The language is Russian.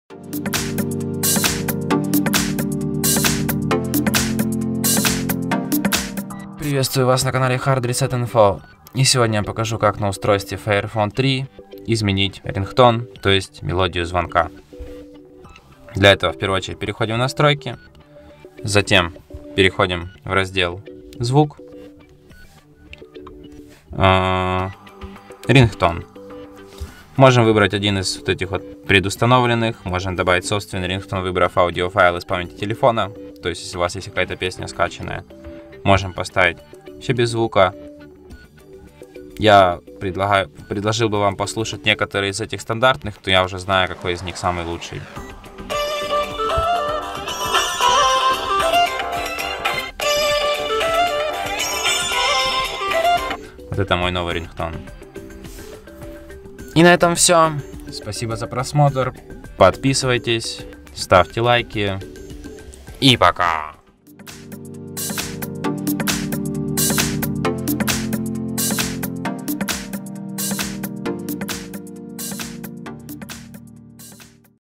Приветствую вас на канале Hard Reset Info. И сегодня я покажу, как на устройстве Fairphone 3 изменить рингтон, то есть мелодию звонка. Для этого в первую очередь переходим в настройки, затем переходим в раздел звук, рингтон. Можем выбрать один из вот этих вот предустановленных, можем добавить собственный рингтон, выбрав аудиофайл из памяти телефона, то есть если у вас есть какая-то песня скачанная. Можем поставить все без звука. Я предложил бы вам послушать некоторые из этих стандартных, то я уже знаю, какой из них самый лучший. Вот это мой новый рингтон. И на этом все. Спасибо за просмотр. Подписывайтесь, ставьте лайки. И пока!